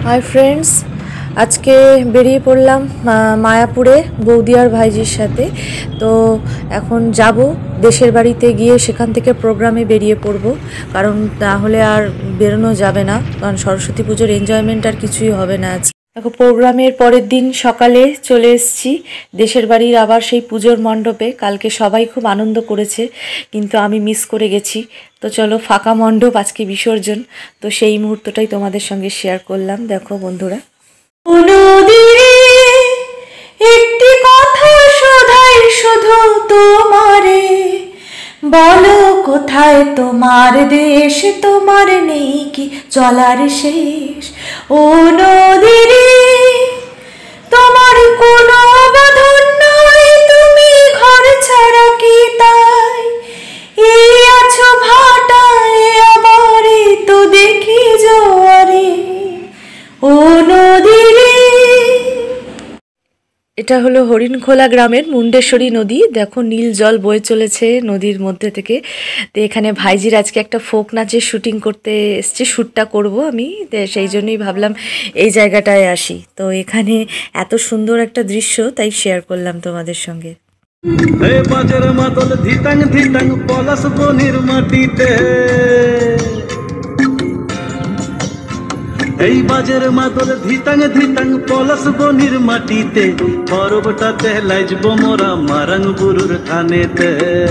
Hi friends, আজকে বেরিয়ে পড়লাম মায়াপুরে বৌদি আর ভাইজির সাথে। তো এখন যাব দেশের বাড়িতে, গিয়ে সেখান থেকে প্রোগ্রামে বেরিয়ে পড়ব, কারণ তাহলে আর বেরোনো যাবে না, কারণ সরস্বতী পুজোর এনজয়মেন্ট আর কিছুই হবে না। দেখো, প্রোগ্রামের পরের দিন সকালে চলে এসেছি দেশের বাড়ির আবার সেই পুজোর মণ্ডপে। কালকে সবাই খুব আনন্দ করেছে, কিন্তু আমি মিস করে গেছি। তো চলো, ফাঁকা মণ্ডপ, আজকে বিসর্জন, তো সেই মুহূর্তটাই তোমাদের সঙ্গে শেয়ার করলাম। দেখো বন্ধুরা, একটি কথা শোধাই শুধু তোমারে, বলো কোথায় তোমার দেশ, তোমার নেই কি চলার শেষ? ও নদীরে, তোমার কোনো বাঁধন নয়, তুমি ঘর ছাড়া কি তাই এই আছো ভাটায়, আবারে তো দেখি জোয়ারে। ও নদীরে, এটা হলো হরিণখোলা গ্রামের মুন্ডেশ্বরী নদী। দেখো, নীল জল বয়ে চলেছে নদীর মধ্যে থেকে। তো এখানে ভাইজির আজকে একটা ফোক নাচের শুটিং করতে এসছে, শ্যুটটা করব আমি, সেই জন্যই ভাবলাম এই জায়গাটায় আসি। তো এখানে এত সুন্দর একটা দৃশ্য, তাই শেয়ার করলাম তোমাদের সঙ্গে। বাজার মাদল ধিটাং ধিটাং পলাশ বনির মাটিতে, এই বাজের মাদল ধিটাং ধিটাং পলাশ বনির মাটিতে, পরবটাতে লাইজব মোরা মারাং বুরুর থানেতে।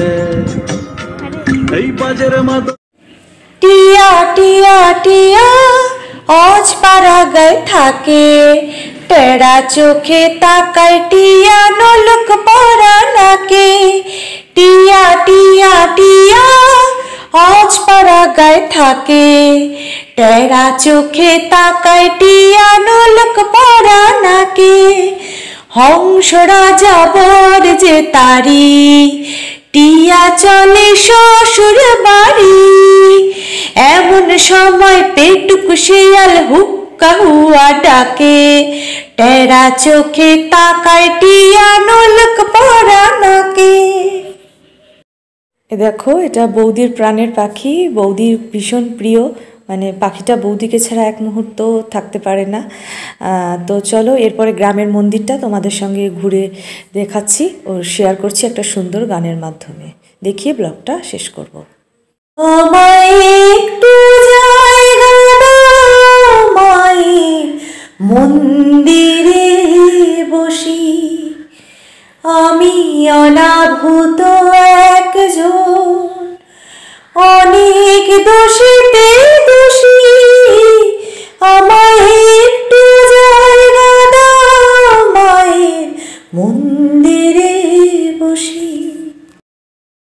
এই বাজের মাদল টিয়া টিয়া টিয়া অজ পাড়া গায়ে থাকে, টেরা চোখে তাকায় টিয়া নলক পরা নাকে। টিয়া টিয়া টিয়া অজ পাড়া গায়ে থাকে, টেরা চোখে তাকায় টিয়া নলক পরা নাকে। হংস রাজা বর যে তারি, টিয়া চলে শ্বশুর বাড়ি। এমন সময় পেটুক শিয়াল হুক্কা হুয়া ডাকে, টেরা চোখে তাকায় টিয়া নলক পরা নাকে। দেখো, এটা বৌদির প্রাণের পাখি, বৌদির ভীষণ প্রিয়, মানে পাখিটা বৌদিকে ছাড়া এক মুহূর্ত থাকতে পারে না। তো চলো, এরপরে গ্রামের মন্দিরটা তোমাদের সঙ্গে ঘুরে দেখাচ্ছি ও শেয়ার করছি একটা সুন্দর গানের মাধ্যমে, দেখিয়ে ব্লগটা শেষ করব। আমায়